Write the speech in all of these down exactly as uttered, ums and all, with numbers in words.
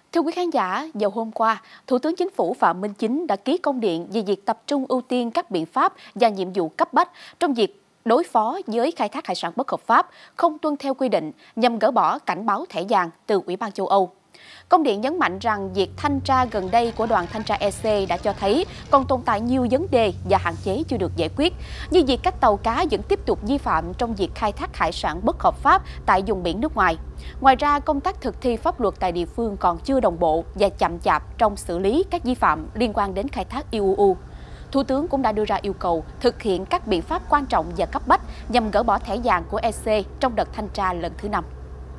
Thưa quý khán giả, vào hôm qua, Thủ tướng Chính phủ Phạm Minh Chính đã ký công điện về việc tập trung ưu tiên các biện pháp và nhiệm vụ cấp bách trong việc đối phó với khai thác hải sản bất hợp pháp, không tuân theo quy định nhằm gỡ bỏ cảnh báo thẻ vàng từ Ủy ban châu Âu. Công điện nhấn mạnh rằng việc thanh tra gần đây của đoàn thanh tra e xê đã cho thấy còn tồn tại nhiều vấn đề và hạn chế chưa được giải quyết, như việc các tàu cá vẫn tiếp tục vi phạm trong việc khai thác hải sản bất hợp pháp tại vùng biển nước ngoài. Ngoài ra, công tác thực thi pháp luật tại địa phương còn chưa đồng bộ và chậm chạp trong xử lý các vi phạm liên quan đến khai thác i u u. Thủ tướng cũng đã đưa ra yêu cầu thực hiện các biện pháp quan trọng và cấp bách nhằm gỡ bỏ thẻ vàng của e xê trong đợt thanh tra lần thứ năm.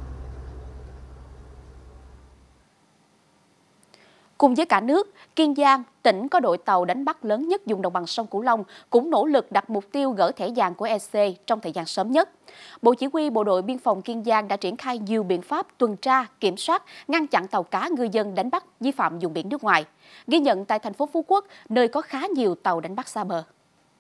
Cùng với cả nước, Kiên Giang, tỉnh có đội tàu đánh bắt lớn nhất vùng đồng bằng sông Cửu Long, cũng nỗ lực đặt mục tiêu gỡ thẻ vàng của e xê trong thời gian sớm nhất. Bộ Chỉ huy Bộ đội Biên phòng Kiên Giang đã triển khai nhiều biện pháp tuần tra, kiểm soát, ngăn chặn tàu cá ngư dân đánh bắt vi phạm vùng biển nước ngoài. Ghi nhận tại thành phố Phú Quốc, nơi có khá nhiều tàu đánh bắt xa bờ.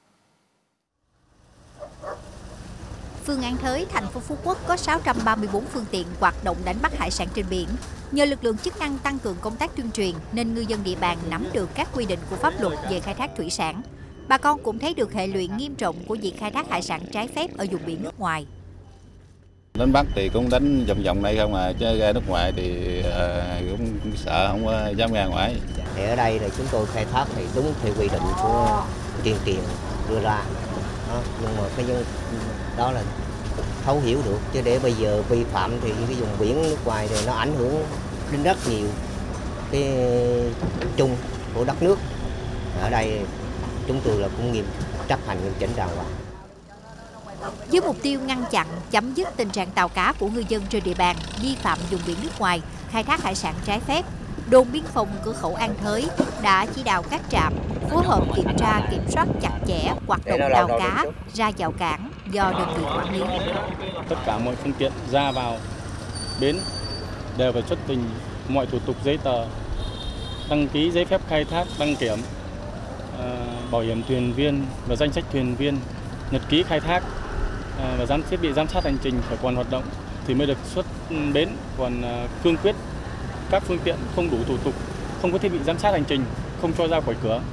Phường An Thới, thành phố Phú Quốc có sáu trăm ba mươi tư phương tiện hoạt động đánh bắt hải sản trên biển. Nhờ lực lượng chức năng tăng cường công tác tuyên truyền nên ngư dân địa bàn nắm được các quy định của pháp luật về khai thác thủy sản. Bà con cũng thấy được hệ lụy nghiêm trọng của việc khai thác hải sản trái phép ở vùng biển nước ngoài. Đánh bắt thì cũng đánh vòng vòng đây không à, chứ ra nước ngoài thì uh, cũng sợ không uh, dám ra ngoài. Thì ở đây thì chúng tôi khai thác thì đúng theo quy định của tuyên truyền đưa ra. Đó, nhưng mà cái đó là thấu hiểu được, chứ để bây giờ vi phạm thì cái vùng biển nước ngoài thì nó ảnh hưởng đến rất nhiều cái chung của đất nước. Ở đây chúng tôi là cũng nghiêm chấp hành nghiêm chỉnh đàng hoàng. Với mục tiêu ngăn chặn, chấm dứt tình trạng tàu cá của ngư dân trên địa bàn vi phạm vùng biển nước ngoài, khai thác hải sản trái phép, đồn biên phòng cửa khẩu An Thới đã chỉ đạo các trạm phối hợp kiểm tra, kiểm soát chặt chẽ hoạt động tàu cá ra vào cảng do đơn vị quản lý. Tất cả mọi phương tiện ra vào bến đều phải xuất trình mọi thủ tục giấy tờ, đăng ký giấy phép khai thác, đăng kiểm, bảo hiểm thuyền viên và danh sách thuyền viên, nhật ký khai thác và giám thiết bị giám sát hành trình phải còn hoạt động thì mới được xuất bến. Còn cương quyết các phương tiện không đủ thủ tục, không có thiết bị giám sát hành trình, không cho ra khỏi cửa.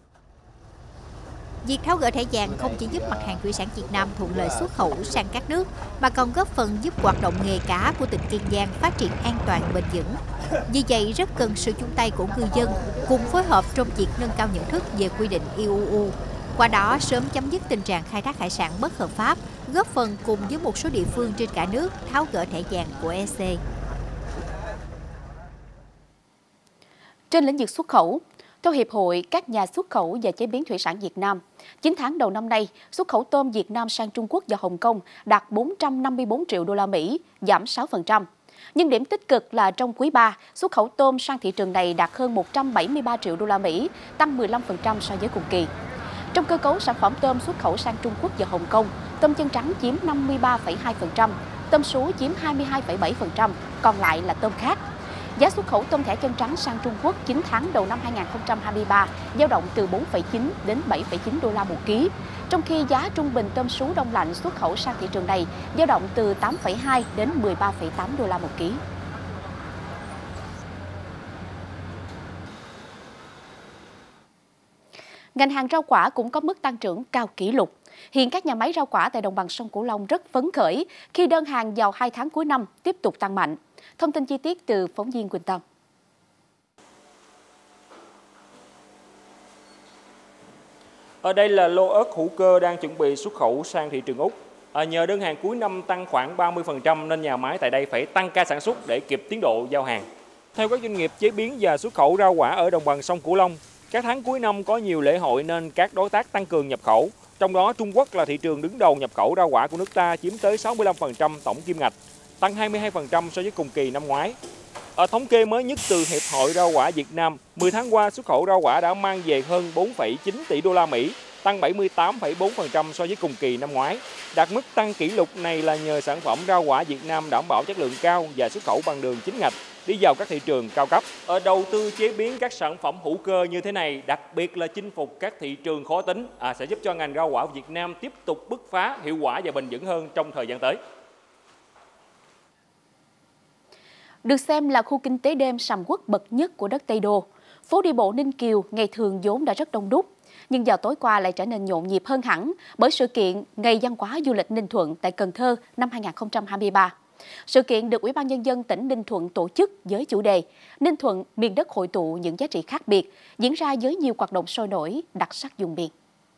Việc tháo gỡ thẻ vàng không chỉ giúp mặt hàng thủy sản Việt Nam thuận lợi xuất khẩu sang các nước, mà còn góp phần giúp hoạt động nghề cá của tỉnh Kiên Giang phát triển an toàn bền vững. Vì vậy, rất cần sự chung tay của ngư dân cùng phối hợp trong việc nâng cao nhận thức về quy định i u u. Qua đó, sớm chấm dứt tình trạng khai thác hải sản bất hợp pháp, góp phần cùng với một số địa phương trên cả nước tháo gỡ thẻ vàng của e xê. Trên lĩnh vực xuất khẩu, theo Hiệp hội các nhà xuất khẩu và chế biến thủy sản Việt Nam, chín tháng đầu năm nay, xuất khẩu tôm Việt Nam sang Trung Quốc và Hồng Kông đạt bốn trăm năm mươi tư triệu đô la Mỹ, giảm sáu phần trăm. Nhưng điểm tích cực là trong quý ba, xuất khẩu tôm sang thị trường này đạt hơn một trăm bảy mươi ba triệu đô la Mỹ, tăng mười lăm phần trăm so với cùng kỳ. Trong cơ cấu sản phẩm tôm xuất khẩu sang Trung Quốc và Hồng Kông, tôm chân trắng chiếm năm mươi ba phẩy hai phần trăm, tôm sú chiếm hai mươi hai phẩy bảy phần trăm, còn lại là tôm khác. Giá xuất khẩu tôm thẻ chân trắng sang Trung Quốc chín tháng đầu năm hai nghìn không trăm hai mươi ba dao động từ bốn phẩy chín đến bảy phẩy chín đô la một ký, trong khi giá trung bình tôm sú đông lạnh xuất khẩu sang thị trường này dao động từ tám phẩy hai đến mười ba phẩy tám đô la một ký. Ngành hàng rau quả cũng có mức tăng trưởng cao kỷ lục. Hiện các nhà máy rau quả tại đồng bằng sông Cửu Long rất phấn khởi khi đơn hàng vào hai tháng cuối năm tiếp tục tăng mạnh. Thông tin chi tiết từ phóng viên Quỳnh Tâm. Ở đây là lô ớt hữu cơ đang chuẩn bị xuất khẩu sang thị trường Úc. À, nhờ đơn hàng cuối năm tăng khoảng ba mươi phần trăm nên nhà máy tại đây phải tăng ca sản xuất để kịp tiến độ giao hàng. Theo các doanh nghiệp chế biến và xuất khẩu rau quả ở đồng bằng sông Cửu Long, các tháng cuối năm có nhiều lễ hội nên các đối tác tăng cường nhập khẩu. Trong đó Trung Quốc là thị trường đứng đầu nhập khẩu rau quả của nước ta, chiếm tới sáu mươi lăm phần trăm tổng kim ngạch, tăng hai mươi hai phần trăm so với cùng kỳ năm ngoái. Ở thống kê mới nhất từ Hiệp hội Rau quả Việt Nam, mười tháng qua xuất khẩu rau quả đã mang về hơn bốn phẩy chín tỷ đô la Mỹ, tăng bảy mươi tám phẩy bốn phần trăm so với cùng kỳ năm ngoái. Đạt mức tăng kỷ lục này là nhờ sản phẩm rau quả Việt Nam đảm bảo chất lượng cao và xuất khẩu bằng đường chính ngạch đi vào các thị trường cao cấp. Ở đầu tư chế biến các sản phẩm hữu cơ như thế này, đặc biệt là chinh phục các thị trường khó tính, à, sẽ giúp cho ngành rau quả Việt Nam tiếp tục bứt phá hiệu quả và bền vững hơn trong thời gian tới. Được xem là khu kinh tế đêm sầm uất bậc nhất của đất Tây Đô, phố đi bộ Ninh Kiều ngày thường vốn đã rất đông đúc, nhưng vào tối qua lại trở nên nhộn nhịp hơn hẳn bởi sự kiện Ngày văn hóa du lịch Ninh Thuận tại Cần Thơ năm hai nghìn không trăm hai mươi ba. Sự kiện được Ủy ban Nhân dân tỉnh Ninh Thuận tổ chức với chủ đề Ninh Thuận, miền đất hội tụ những giá trị khác biệt, diễn ra với nhiều hoạt động sôi nổi, đặc sắc vùng miền.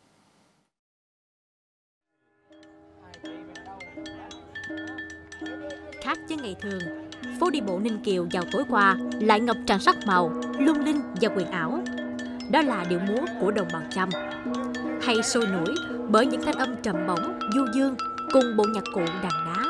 Khác với ngày thường, phố đi bộ Ninh Kiều vào tối qua lại ngập tràn sắc màu, lung linh và huyền ảo. Đó là điệu múa của đồng bào Chăm, hay sôi nổi bởi những thanh âm trầm bổng, du dương cùng bộ nhạc cụ đàn đá.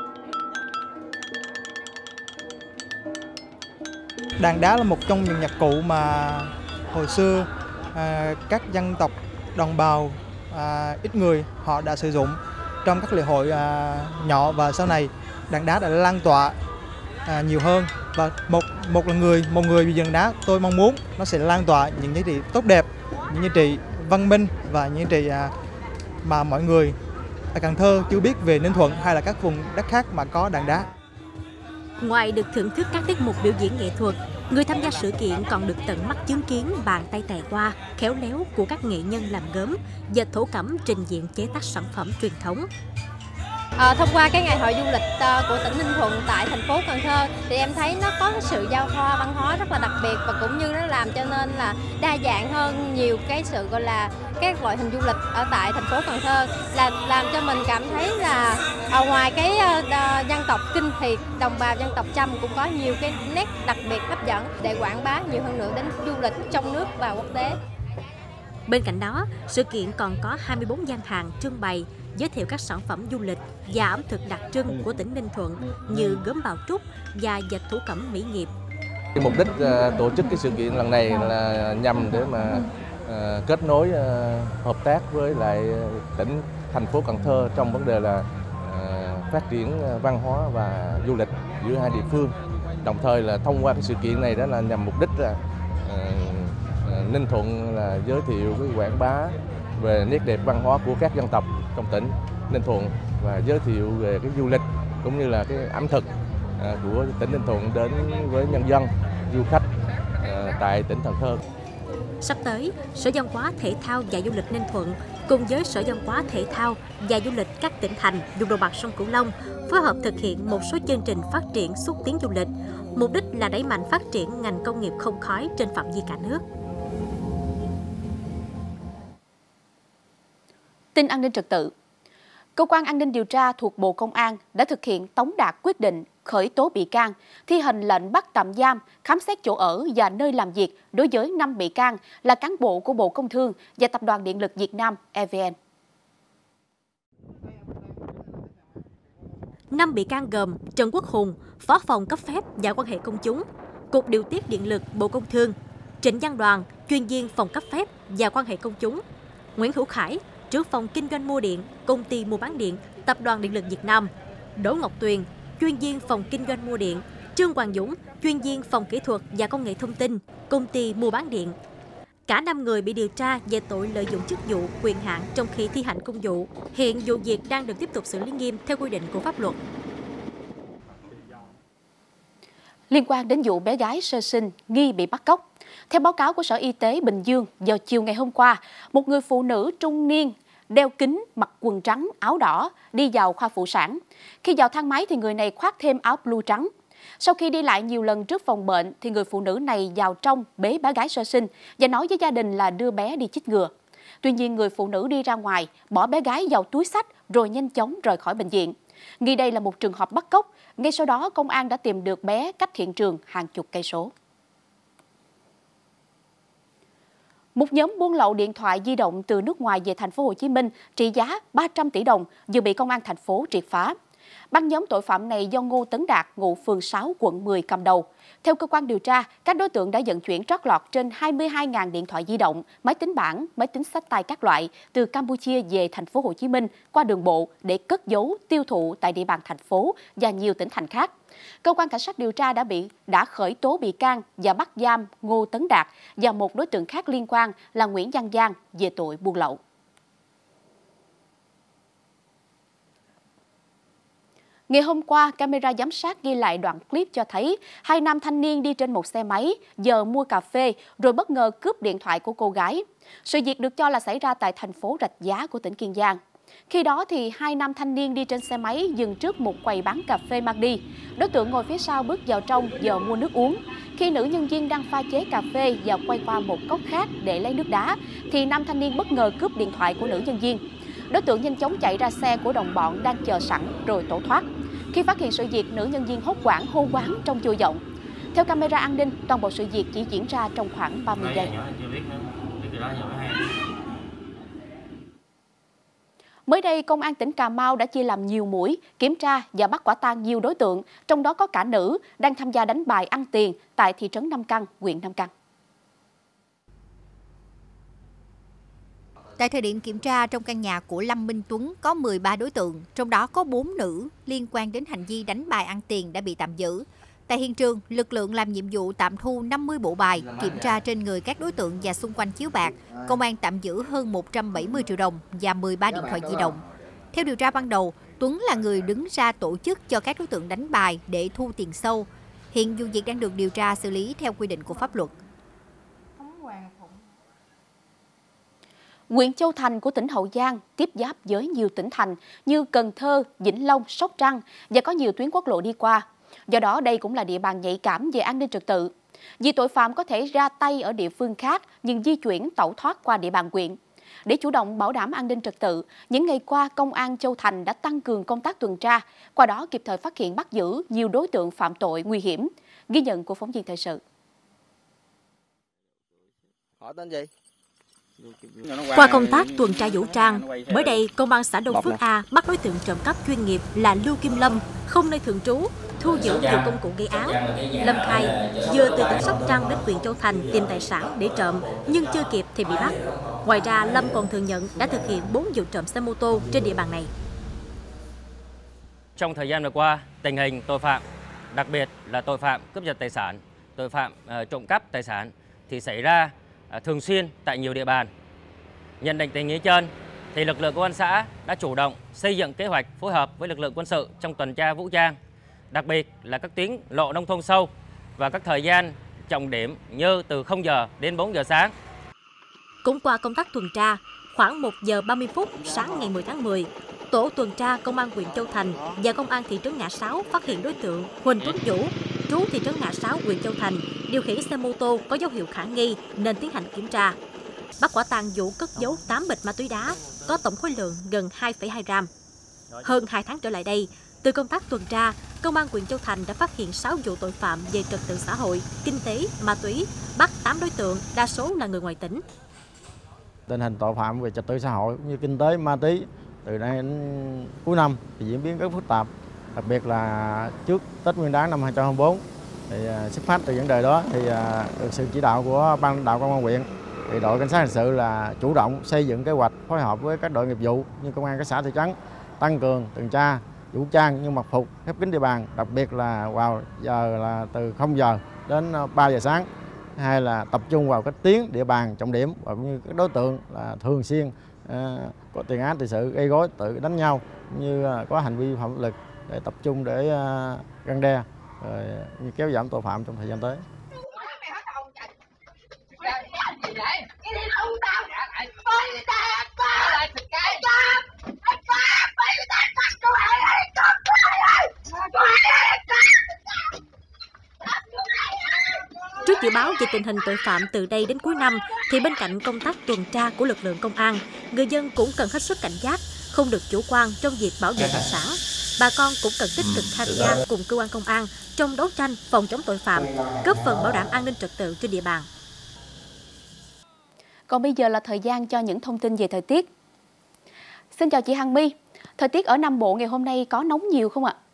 Đàn đá là một trong những nhạc cụ mà hồi xưa à, các dân tộc đồng bào à, ít người họ đã sử dụng trong các lễ hội à, nhỏ, và sau này đàn đá đã lan tỏa à, nhiều hơn. Và một một là người một người bị dần đá, tôi mong muốn nó sẽ lan tỏa những giá trị tốt đẹp, những giá trị văn minh và những giá trị à, mà mọi người ở Cần Thơ chưa biết về Ninh Thuận hay là các vùng đất khác mà có đàn đá. Ngoài được thưởng thức các tiết mục biểu diễn nghệ thuật, người tham gia sự kiện còn được tận mắt chứng kiến bàn tay tài hoa, khéo léo của các nghệ nhân làm gốm, dệt thổ cẩm trình diễn chế tác sản phẩm truyền thống. À, thông qua cái ngày hội du lịch uh, của tỉnh Ninh Thuận tại thành phố Cần Thơ thì em thấy nó có sự giao thoa văn hóa rất là đặc biệt, và cũng như nó làm cho nên là đa dạng hơn nhiều cái sự gọi là các loại hình du lịch ở tại thành phố Cần Thơ, là làm cho mình cảm thấy là ở ngoài cái uh, dân tộc Kinh thì đồng bào dân tộc Chăm cũng có nhiều cái nét đặc biệt hấp dẫn để quảng bá nhiều hơn nữa đến du lịch trong nước và quốc tế. Bên cạnh đó, sự kiện còn có hai mươi bốn gian hàng trưng bày giới thiệu các sản phẩm du lịch và ẩm thực đặc trưng của tỉnh Ninh Thuận như gốm bào trúc và dệt thổ cẩm mỹ nghiệp. Mục đích uh, tổ chức cái sự kiện lần này là nhằm để mà uh, kết nối uh, hợp tác với lại tỉnh thành phố Cần Thơ trong vấn đề là uh, phát triển văn hóa và du lịch giữa hai địa phương. Đồng thời là thông qua cái sự kiện này đó là nhằm mục đích là uh, Ninh Thuận là giới thiệu cái quảng bá về nét đẹp văn hóa của các dân tộc trong tỉnh Ninh Thuận và giới thiệu về cái du lịch cũng như là cái ẩm thực của tỉnh Ninh Thuận đến với nhân dân, du khách tại tỉnh Cần Thơ. Sắp tới, Sở Văn hóa Thể thao và Du lịch Ninh Thuận cùng với Sở Văn hóa Thể thao và Du lịch các tỉnh thành vùng đồng bằng sông Cửu Long phối hợp thực hiện một số chương trình phát triển xúc tiến du lịch. Mục đích là đẩy mạnh phát triển ngành công nghiệp không khói trên phạm vi cả nước. Tin an ninh trật tự. Cơ quan an ninh điều tra thuộc Bộ Công an đã thực hiện tống đạt quyết định khởi tố bị can, thi hành lệnh bắt tạm giam, khám xét chỗ ở và nơi làm việc đối với năm bị can là cán bộ của Bộ Công Thương và Tập đoàn Điện lực Việt Nam E V N. Năm bị can gồm Trần Quốc Hùng, Phó phòng cấp phép và quan hệ công chúng, Cục Điều tiết Điện lực Bộ Công Thương, Trịnh Văn Đoàn, chuyên viên phòng cấp phép và quan hệ công chúng, Nguyễn Hữu Khải, trưởng phòng kinh doanh mua điện, công ty mua bán điện, Tập đoàn Điện lực Việt Nam, Đỗ Ngọc Tuyền, chuyên viên phòng kinh doanh mua điện, Trương Hoàng Dũng, chuyên viên phòng kỹ thuật và công nghệ thông tin, công ty mua bán điện. Cả năm người bị điều tra về tội lợi dụng chức vụ, quyền hạn trong khi thi hành công vụ. Hiện vụ việc đang được tiếp tục xử lý nghiêm theo quy định của pháp luật. Liên quan đến vụ bé gái sơ sinh nghi bị bắt cóc, theo báo cáo của Sở Y tế Bình Dương, vào chiều ngày hôm qua, một người phụ nữ trung niên đeo kính, mặc quần trắng, áo đỏ đi vào khoa phụ sản. Khi vào thang máy thì người này khoác thêm áo blue trắng. Sau khi đi lại nhiều lần trước phòng bệnh thì người phụ nữ này vào trong bế bé gái sơ sinh và nói với gia đình là đưa bé đi chích ngừa. Tuy nhiên người phụ nữ đi ra ngoài, bỏ bé gái vào túi xách rồi nhanh chóng rời khỏi bệnh viện. Nghi đây là một trường hợp bắt cóc. Ngay sau đó công an đã tìm được bé cách hiện trường hàng chục cây số. Một nhóm buôn lậu điện thoại di động từ nước ngoài về thành phố Hồ Chí Minh trị giá ba trăm tỷ đồng vừa bị công an thành phố triệt phá. Băng nhóm tội phạm này do Ngô Tấn Đạt, ngụ phường sáu, quận mười cầm đầu. Theo cơ quan điều tra, các đối tượng đã vận chuyển trót lọt trên hai mươi hai nghìn điện thoại di động, máy tính bảng, máy tính xách tay các loại từ Campuchia về thành phố Hồ Chí Minh qua đường bộ để cất giấu, tiêu thụ tại địa bàn thành phố và nhiều tỉnh thành khác. Cơ quan cảnh sát điều tra đã bị đã khởi tố bị can và bắt giam Ngô Tấn Đạt và một đối tượng khác liên quan là Nguyễn Văn Giang về tội buôn lậu. Ngày hôm qua, camera giám sát ghi lại đoạn clip cho thấy hai nam thanh niên đi trên một xe máy, giờ mua cà phê rồi bất ngờ cướp điện thoại của cô gái. Sự việc được cho là xảy ra tại thành phố Rạch Giá của tỉnh Kiên Giang. Khi đó thì hai nam thanh niên đi trên xe máy dừng trước một quầy bán cà phê mang đi. Đối tượng ngồi phía sau bước vào trong giờ mua nước uống. Khi nữ nhân viên đang pha chế cà phê và quay qua một cốc khác để lấy nước đá, thì nam thanh niên bất ngờ cướp điện thoại của nữ nhân viên. Đối tượng nhanh chóng chạy ra xe của đồng bọn đang chờ sẵn rồi tẩu thoát. Khi phát hiện sự việc, nữ nhân viên hốt hoảng hô quán trong chua giọng. Theo camera an ninh, toàn bộ sự việc chỉ diễn ra trong khoảng ba mươi giây. Mới đây, Công an tỉnh Cà Mau đã chia làm nhiều mũi, kiểm tra và bắt quả tang nhiều đối tượng, trong đó có cả nữ, đang tham gia đánh bài ăn tiền tại thị trấn Nam Căn, huyện Nam Căn. Tại thời điểm kiểm tra, trong căn nhà của Lâm Minh Tuấn có mười ba đối tượng, trong đó có bốn nữ liên quan đến hành vi đánh bài ăn tiền đã bị tạm giữ. Tại hiện trường, lực lượng làm nhiệm vụ tạm thu năm mươi bộ bài, kiểm tra trên người các đối tượng và xung quanh chiếu bạc. Công an tạm giữ hơn một trăm bảy mươi triệu đồng và mười ba điện thoại di động. Theo điều tra ban đầu, Tuấn là người đứng ra tổ chức cho các đối tượng đánh bài để thu tiền sâu. Hiện vụ việc đang được điều tra xử lý theo quy định của pháp luật. Huyện Châu Thành của tỉnh Hậu Giang tiếp giáp với nhiều tỉnh thành như Cần Thơ, Vĩnh Long, Sóc Trăng và có nhiều tuyến quốc lộ đi qua. Do đó, đây cũng là địa bàn nhạy cảm về an ninh trật tự. Vì tội phạm có thể ra tay ở địa phương khác nhưng di chuyển tẩu thoát qua địa bàn huyện. Để chủ động bảo đảm an ninh trật tự, những ngày qua, Công an Châu Thành đã tăng cường công tác tuần tra, qua đó kịp thời phát hiện bắt giữ nhiều đối tượng phạm tội nguy hiểm. Ghi nhận của phóng viên thời sự. Họ tên gì? Qua công tác tuần tra vũ trang, mới đây, Công an xã Đông Phước A bắt đối tượng trộm cắp chuyên nghiệp là Lưu Kim Lâm, không nơi thường trú, thu giữ nhiều công cụ gây án. Lâm khai, vừa từ tỉnh Sóc Trăng đến huyện Châu Thành tìm tài sản để trộm, nhưng chưa kịp thì bị bắt. Ngoài ra, Lâm còn thừa nhận đã thực hiện bốn vụ trộm xe mô tô trên địa bàn này. Trong thời gian vừa qua, tình hình tội phạm, đặc biệt là tội phạm cướp giật tài sản, tội phạm uh, trộm cắp tài sản thì xảy ra uh, thường xuyên tại nhiều địa bàn. Nhận định tình hình trên, thì lực lượng công an xã đã chủ động xây dựng kế hoạch phối hợp với lực lượng quân sự trong tuần tra vũ trang, đặc biệt là các tuyến lộ nông thôn sâu và các thời gian trọng điểm như từ không giờ đến bốn giờ sáng. Cũng qua công tác tuần tra, khoảng một giờ ba mươi phút sáng ngày mười tháng mười, tổ tuần tra Công an huyện Châu Thành và Công an thị trấn Ngã Sáu phát hiện đối tượng Huỳnh Tuấn Vũ, trú thị trấn Ngã Sáu, huyện Châu Thành, điều khiển xe mô tô có dấu hiệu khả nghi nên tiến hành kiểm tra. Bắt quả tang Vũ cất giấu tám bịch ma túy đá, có tổng khối lượng gần hai phẩy hai gram. Hơn hai tháng trở lại đây, từ công tác tuần tra, Công an huyện Châu Thành đã phát hiện sáu vụ tội phạm về trật tự xã hội, kinh tế, ma túy, bắt tám đối tượng, đa số là người ngoài tỉnh. Tình hình tội phạm về trật tự xã hội cũng như kinh tế, ma túy từ nay đến cuối năm thì diễn biến rất phức tạp, đặc biệt là trước Tết Nguyên đán năm hai nghìn không trăm hai mươi tư. Thì xuất phát từ vấn đề đó thì được sự chỉ đạo của ban lãnh đạo Công an huyện, thì đội cảnh sát hình sự là chủ động xây dựng kế hoạch phối hợp với các đội nghiệp vụ như công an các xã thị trấn tăng cường tuần tra vũ trang như mật phục khép kín địa bàn, đặc biệt là vào giờ là từ không giờ đến ba giờ sáng, hay là tập trung vào các tuyến địa bàn trọng điểm và cũng như các đối tượng là thường xuyên uh, có tiền án tiền sự gây rối tự đánh nhau cũng như uh, có hành vi phạm pháp luật để tập trung để uh, răn đe rồi như kéo giảm tội phạm trong thời gian tới. Trước dự báo về tình hình tội phạm từ đây đến cuối năm, thì bên cạnh công tác tuần tra của lực lượng công an, người dân cũng cần hết sức cảnh giác, không được chủ quan trong việc bảo vệ tài sản. Bà con cũng cần tích cực tham gia cùng cơ quan công an trong đấu tranh phòng chống tội phạm, góp phần bảo đảm an ninh trật tự trên địa bàn. Còn bây giờ là thời gian cho những thông tin về thời tiết. Xin chào chị Hằng My. Thời tiết ở Nam Bộ ngày hôm nay có nóng nhiều không ạ?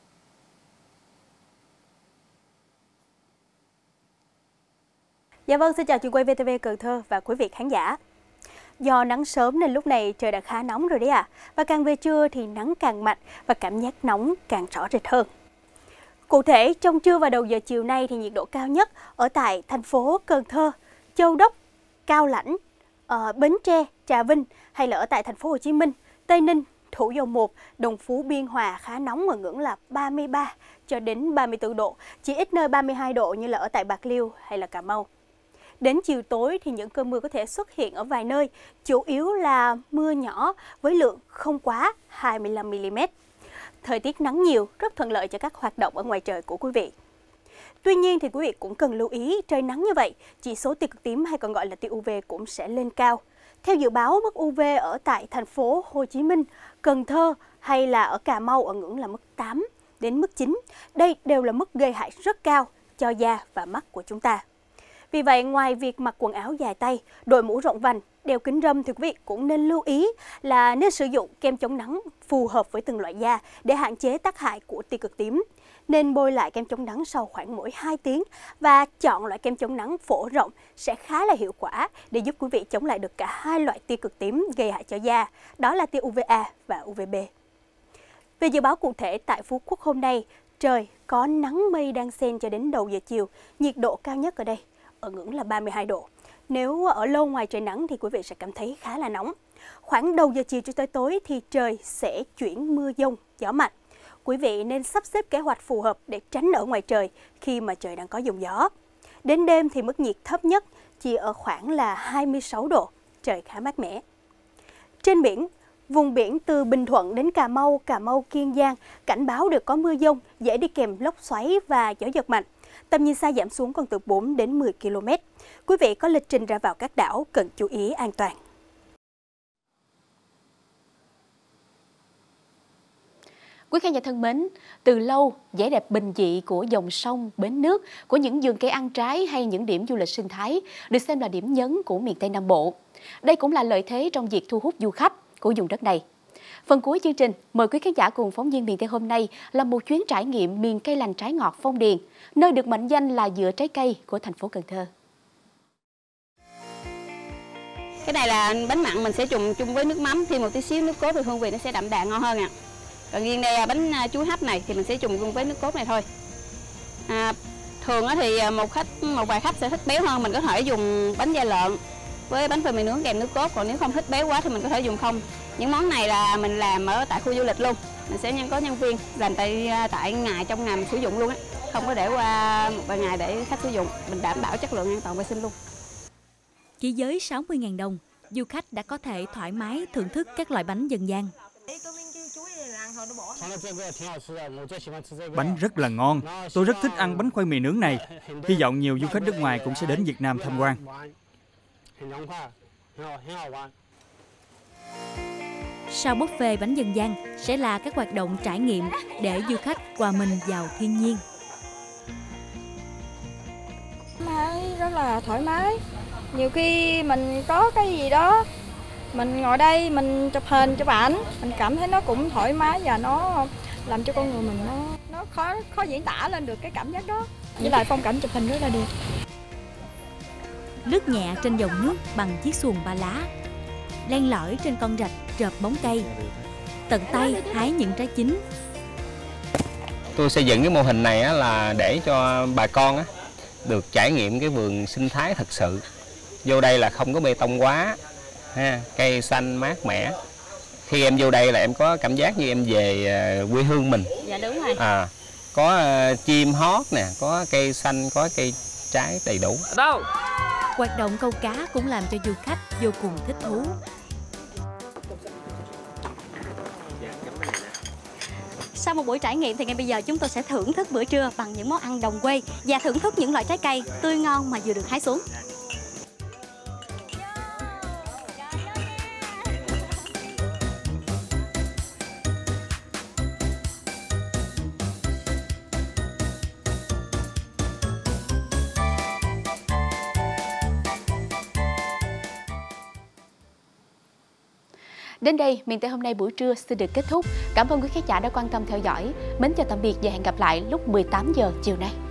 Dạ vâng, xin chào trường quay vê tê vê Cần Thơ và quý vị khán giả. Do nắng sớm nên lúc này trời đã khá nóng rồi đấy ạ. À. Và càng về trưa thì nắng càng mạnh và cảm giác nóng càng rõ rệt hơn. Cụ thể, trong trưa và đầu giờ chiều nay thì nhiệt độ cao nhất ở tại thành phố Cần Thơ, Châu Đốc, Cao Lãnh, uh, Bến Tre, Trà Vinh hay là ở tại thành phố Hồ Chí Minh, Tây Ninh, Thủ Dầu Một, Đồng Phú, Biên Hòa khá nóng ở ngưỡng là ba mươi ba cho đến ba mươi tư độ, chỉ ít nơi ba mươi hai độ như là ở tại Bạc Liêu hay là Cà Mau. Đến chiều tối thì những cơn mưa có thể xuất hiện ở vài nơi, chủ yếu là mưa nhỏ với lượng không quá hai mươi lăm mi-li-mét. Thời tiết nắng nhiều rất thuận lợi cho các hoạt động ở ngoài trời của quý vị. Tuy nhiên thì quý vị cũng cần lưu ý, trời nắng như vậy, chỉ số tia cực tím hay còn gọi là tia u vê cũng sẽ lên cao. Theo dự báo, mức u vê ở tại thành phố Hồ Chí Minh, Cần Thơ hay là ở Cà Mau ở ngưỡng là mức tám đến mức chín. Đây đều là mức gây hại rất cao cho da và mắt của chúng ta. Vì vậy, ngoài việc mặc quần áo dài tay, đội mũ rộng vành, đeo kính râm thì quý vị cũng nên lưu ý là nên sử dụng kem chống nắng phù hợp với từng loại da để hạn chế tác hại của tia cực tím. Nên bôi lại kem chống nắng sau khoảng mỗi hai tiếng và chọn loại kem chống nắng phổ rộng sẽ khá là hiệu quả để giúp quý vị chống lại được cả hai loại tia cực tím gây hại cho da, đó là tia u vê a và u vê bê. Về dự báo cụ thể tại Phú Quốc hôm nay, trời có nắng mây đan xen cho đến đầu giờ chiều, nhiệt độ cao nhất ở đây ở ngưỡng là ba mươi hai độ. Nếu ở lâu ngoài trời nắng thì quý vị sẽ cảm thấy khá là nóng. Khoảng đầu giờ chiều cho tới tối thì trời sẽ chuyển mưa dông, gió mạnh. Quý vị nên sắp xếp kế hoạch phù hợp để tránh ở ngoài trời khi mà trời đang có dông gió. Đến đêm thì mức nhiệt thấp nhất chỉ ở khoảng là hai mươi sáu độ, trời khá mát mẻ. Trên biển, vùng biển từ Bình Thuận đến Cà Mau, Cà Mau, Kiên Giang cảnh báo được có mưa dông, dễ đi kèm lốc xoáy và gió giật mạnh. Tầm nhìn xa giảm xuống còn từ bốn đến mười ki lô mét. Quý vị có lịch trình ra vào các đảo cần chú ý an toàn. Quý khán giả thân mến, từ lâu, vẻ đẹp bình dị của dòng sông, bến nước, của những vườn cây ăn trái hay những điểm du lịch sinh thái được xem là điểm nhấn của miền Tây Nam Bộ. Đây cũng là lợi thế trong việc thu hút du khách của vùng đất này. Phần cuối chương trình, mời quý khán giả cùng phóng viên miền Tây hôm nay là một chuyến trải nghiệm miền cây lành trái ngọt Phong Điền, nơi được mệnh danh là dựa trái cây của thành phố Cần Thơ. Cái này là bánh mặn mình sẽ trùng chung với nước mắm, thêm một tí xíu nước cốt thì hương vị nó sẽ đậm đà ngon hơn ạ. Còn riêng đây bánh chuối hấp này thì mình sẽ trùng chung với nước cốt này thôi. À, thường thì một khách một vài khách sẽ thích béo hơn, mình có thể dùng bánh da lợn với bánh phơi mì nướng kèm nước cốt, còn nếu không thích béo quá thì mình có thể dùng không. Những món này là mình làm ở tại khu du lịch luôn, mình sẽ nhân có nhân viên làm tại tại ngày trong ngày mình sử dụng luôn á, không có để qua một vài ngày để khách sử dụng, mình đảm bảo chất lượng an toàn vệ sinh luôn. Chỉ với sáu mươi nghìn đồng, du khách đã có thể thoải mái thưởng thức các loại bánh dân gian. Bánh rất là ngon, tôi rất thích ăn bánh khoai mì nướng này. Hy vọng nhiều du khách nước ngoài cũng sẽ đến Việt Nam tham quan. Sau buffet bánh dân gian sẽ là các hoạt động trải nghiệm để du khách hòa mình vào thiên nhiên. Rất là thoải mái. Nhiều khi mình có cái gì đó, mình ngồi đây mình chụp hình, chụp ảnh, mình cảm thấy nó cũng thoải mái và nó làm cho con người mình nó nó khó khó diễn tả lên được cái cảm giác đó. Với lại phong cảnh chụp hình rất là đẹp. Lướt nhẹ trên dòng nước bằng chiếc xuồng ba lá, len lỏi trên con rạch rợp bóng cây, tận tay hái những trái chín. Tôi xây dựng cái mô hình này á, là để cho bà con á, được trải nghiệm cái vườn sinh thái thật sự. Vô đây là không có bê tông quá, ha, cây xanh mát mẻ. Khi em vô đây là em có cảm giác như em về quê hương mình. Dạ đúng rồi. À, có uh, chim hót nè, có cây xanh, có cây trái đầy đủ. Đâu? Hoạt động câu cá cũng làm cho du khách vô cùng thích thú. Sau một buổi trải nghiệm thì ngay bây giờ chúng tôi sẽ thưởng thức bữa trưa bằng những món ăn đồng quê và thưởng thức những loại trái cây tươi ngon mà vừa được hái xuống. Đến đây, miền Tây hôm nay buổi trưa xin được kết thúc. Cảm ơn quý khán giả đã quan tâm theo dõi. Mến chào tạm biệt và hẹn gặp lại lúc mười tám giờ chiều nay.